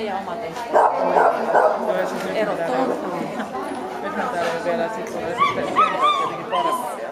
meidän oma teksti. Joo, ja siis Erottuu. nythän täällä on vielä, että sit tulee sitten kentät jotenkin paremmin.